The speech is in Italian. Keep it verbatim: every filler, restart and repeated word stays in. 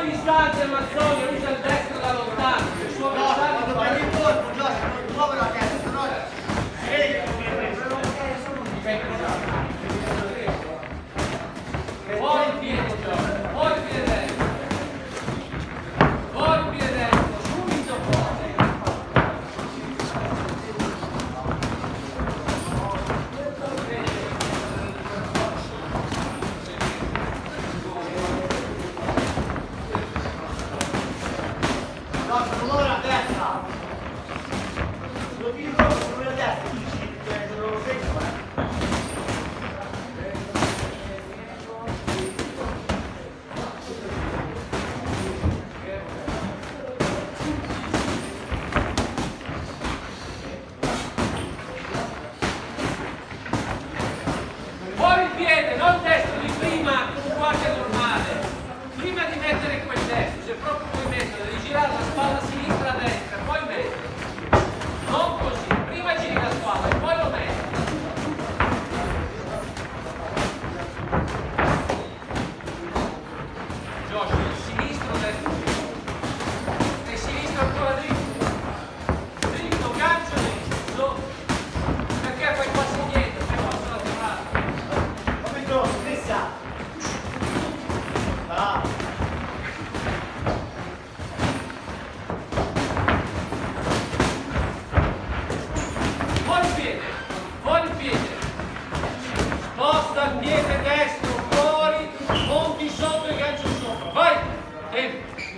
Togli distanze, Mazzoni, usa il destro da lontano. Il suo avversario Quando prendi il colpo, Giorgio, non ti muove la testa, se no... Vedi che non Fuori il piede, Giorgio, fuori il piede destro. Fuori il piede destro, subito fuori. Giorgio, non muove la testa! Lo tiro proprio, non muove la testa, dici, non lo sento, eh! Fuori il piede, non destro di prima, con guardia normale. Prima di mettere quel destro, se proprio vuoi mettere, devi girare la spalla a sinistra a destra, poi metti. Non così, prima giri la spalla e poi lo metti. Josh,